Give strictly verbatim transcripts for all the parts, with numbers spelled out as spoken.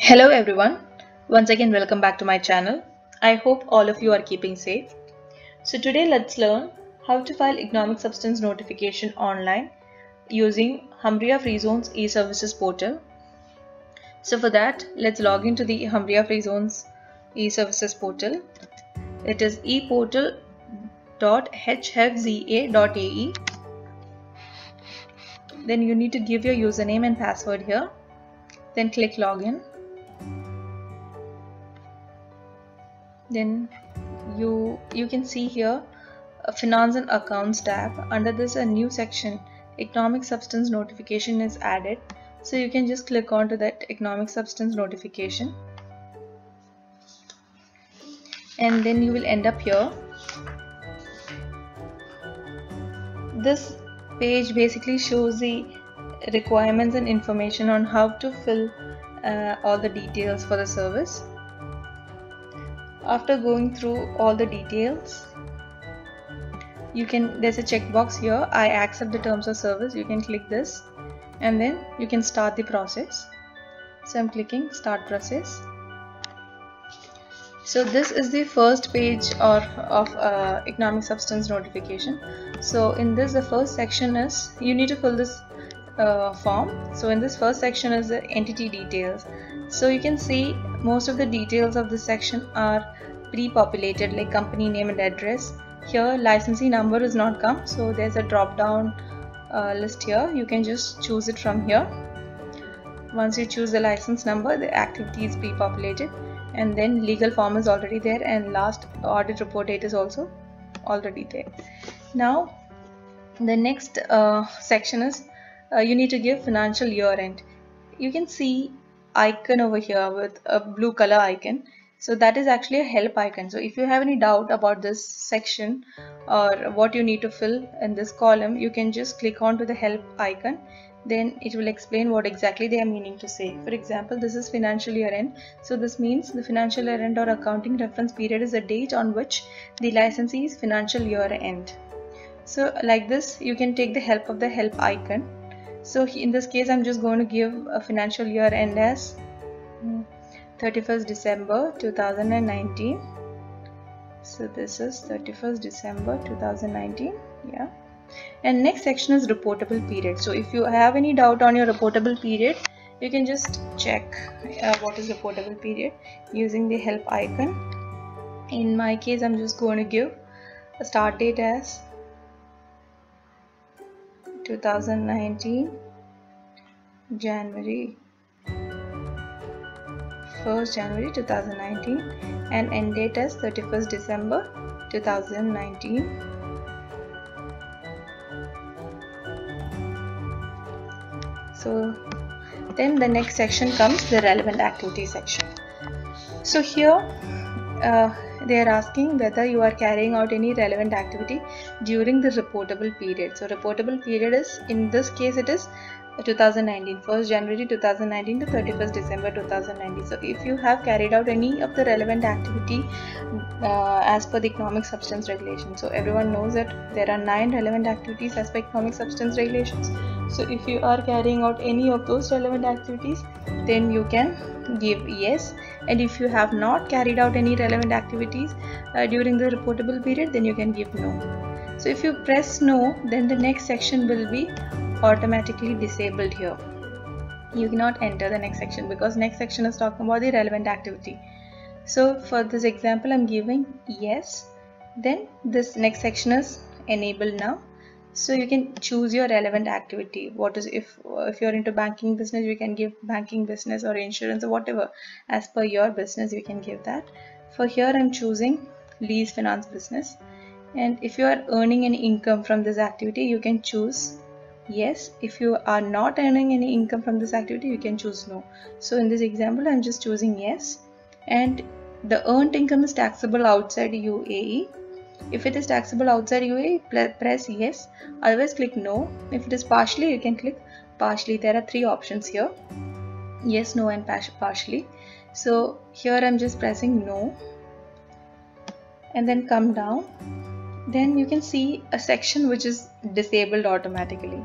Hello everyone, once again welcome back to my channel. I hope all of you are keeping safe. So today let's learn how to file economic substance notification online using Humbria Free Zones e-services portal. So for that, let's log into the Humbria Free Zones e-services portal. It is e portal dot h f z a dot a e. Then you need to give your username and password here. Then click login. Then you you can see here a finance and accounts tab. Under this, a new section economic substance notification is added, so you can just click on to that economic substance notification, and then you will end up here. This page basically shows the requirements and information on how to fill uh, all the details for the service. After going through all the details, you can there's a checkbox here, I accept the terms of service. You can click this and then you can start the process. So I'm clicking start process. So this is the first page or of uh, economic substance notification. So in this, the first section is you need to fill this uh, form. So in this first section is the entity details. So you can see most of the details of this section are pre-populated, like company name and address. Here licensee number is not come, so there's a drop down uh, list here. You can just choose it from here. Once you choose the license number, the activity is pre-populated, and then legal form is already there, and last audit report date is also already there. Now the next uh, section is uh, you need to give financial year end. You can see icon over here with a blue color icon. So that is actually a help icon. So if you have any doubt about this section or what you need to fill in this column, you can just click on to the help icon. Then it will explain what exactly they are meaning to say. For example, this is financial year end. So this means the financial year end or accounting reference period is the date on which the licensee's financial year end. So like this, you can take the help of the help icon. So in this case, I'm just going to give a financial year end as thirty-first December two thousand nineteen. So this is thirty-first December two thousand nineteen. Yeah. And next section is reportable period. So if you have any doubt on your reportable period, you can just check uh, what is reportable period using the help icon. In my case, I'm just going to give a start date as two thousand nineteen January first January two thousand nineteen, and end date as thirty-first December two thousand nineteen. So then the next section comes the relevant activity section. So here uh, they are asking whether you are carrying out any relevant activity during the reportable period. So reportable period is, in this case, it is two thousand nineteen, first January two thousand nineteen to thirty-first December two thousand nineteen. So if you have carried out any of the relevant activity uh, as per the economic substance regulation, so everyone knows that there are nine relevant activities as per economic substance regulations. So if you are carrying out any of those relevant activities, then you can give yes. And if you have not carried out any relevant activities uh, during the reportable period, then you can give no. So if you press no, then the next section will be automatically disabled here. You cannot enter the next section because next section is talking about the relevant activity. So for this example, I'm giving yes. Then this next section is enabled now. So you can choose your relevant activity. What is if if you're into banking business, you can give banking business or insurance or whatever as per your business, you can give that. For here, I'm choosing lease finance business. And if you are earning any income from this activity, you can choose yes. If you are not earning any income from this activity, you can choose no. So in this example, I'm just choosing yes. And the earned income is taxable outside U A E. If it is taxable outside U A E, press yes. Otherwise, click no. If it is partially, you can click partially. There are three options here: yes, no, and partially. So here I'm just pressing no, and then come down. Then you can see a section which is disabled automatically.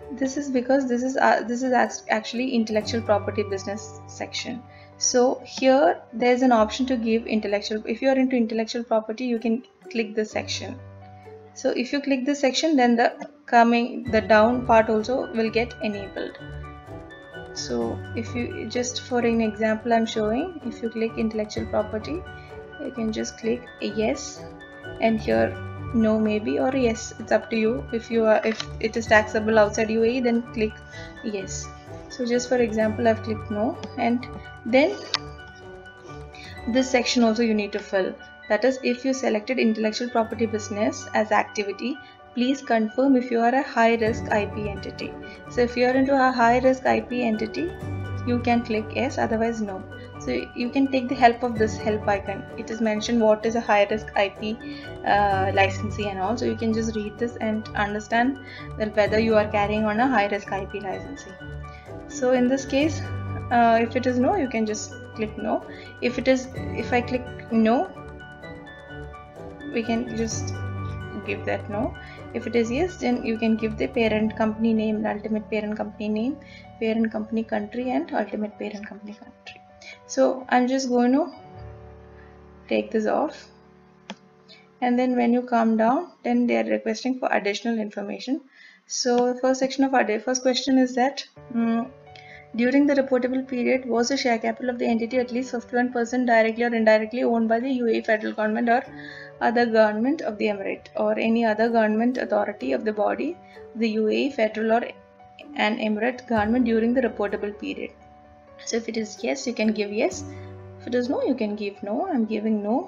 This is because this is uh, this is actually intellectual property business section. So here there's an option to give intellectual. If you are into intellectual property, you can click this section. So if you click this section, then the coming the down part also will get enabled. So if you just for an example I'm showing, if you click intellectual property, you can just click yes, and here no maybe, or yes, it's up to you. If you are if it is taxable outside U A E, then click yes. So just for example I've clicked no, and then this section also you need to fill. That is, if you selected intellectual property business as activity, please confirm if you are a high risk I P entity. So if you are into a high risk I P entity, you can click yes, otherwise no. So you can take the help of this help icon. It is mentioned what is a high risk I P uh, licensee and all. So you can just read this and understand that whether you are carrying on a high risk I P licensee. So in this case, uh, if it is no, you can just click no. If it is, if I click no, we can just give that no. If it is yes, then you can give the parent company name, the ultimate parent company name, parent company country, and ultimate parent company country. So I'm just going to take this off, and then when you come down, then they are requesting for additional information. So the first section of our day, first question is that um, during the reportable period, was the share capital of the entity at least fifty-one percent directly or indirectly owned by the U A E federal government or other government of the emirate, or any other government authority of the body of the U A E federal or an emirate government during the reportable period? So if it is yes, you can give yes. If it is no, you can give no. I'm giving no.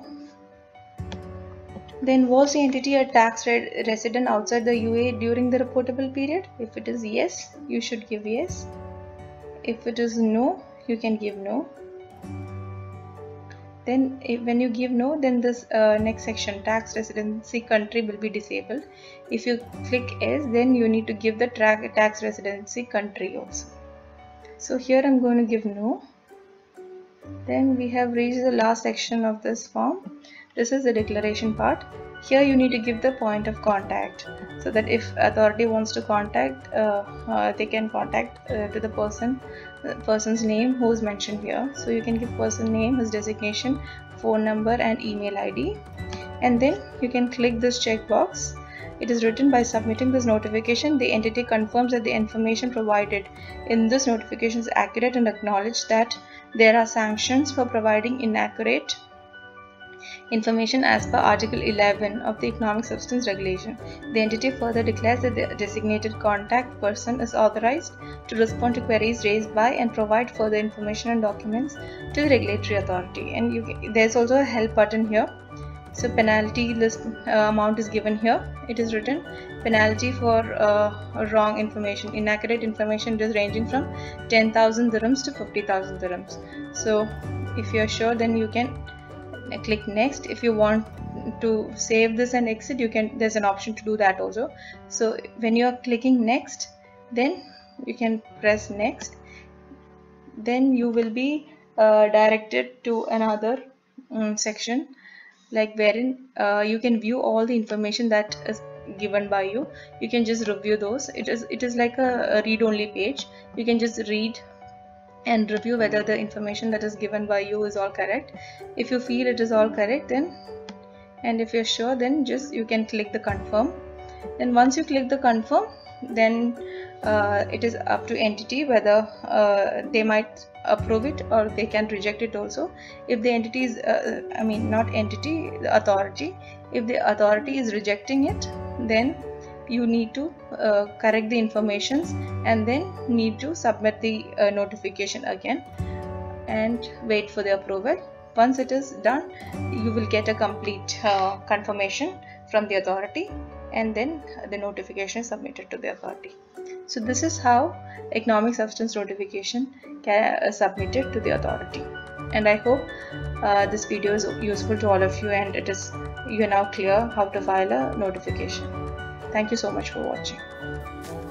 Then was the entity a tax re resident outside the U A E during the reportable period? If it is yes, you should give yes. If it is no, you can give no. Then if, when you give no, then this uh, next section, tax residency country, will be disabled. If you click yes, then you need to give the tax residency country also. So here I'm going to give no. Then we have reached the last section of this form. This is the declaration part. Here you need to give the point of contact, so that if authority wants to contact, uh, uh, they can contact uh, to the person, the person's name who is mentioned here. So you can give person name, his designation, phone number, and email I D, and then you can click this checkbox. It is written, by submitting this notification, the entity confirms that the information provided in this notification is accurate and acknowledge that there are sanctions for providing inaccurate information as per Article eleven of the Economic Substance Regulation. The entity further declares that the designated contact person is authorized to respond to queries raised by and provide further information and documents to the regulatory authority. And you, there's also a help button here. So penalty list uh, amount is given here. It is written penalty for uh, wrong information, inaccurate information. It is ranging from ten thousand dirhams to fifty thousand dirhams. So if you are sure, then you can click next. If you want to save this and exit, you can, there's an option to do that also. So when you are clicking next, then you can press next. Then you will be uh, directed to another um, section, like wherein uh, you can view all the information that is given by you. You can just review those. It is it is like a, a read-only page. You can just read and review whether the information that is given by you is all correct. If you feel it is all correct, then, and if you're sure, then just you can click the confirm. Then once you click the confirm, then uh, it is up to entity whether uh, they might approve it or they can reject it also. If the entity is uh, I mean not entity, the authority, if the authority is rejecting it, then you need to uh, correct the informations and then need to submit the uh, notification again and wait for the approval. Once it is done, you will get a complete uh, confirmation from the authority, and then the notification is submitted to the authority. So this is how economic substance notification can uh, submitted to the authority. And I hope uh, this video is useful to all of you, and it is you are now clear how to file a notification. Thank you so much for watching.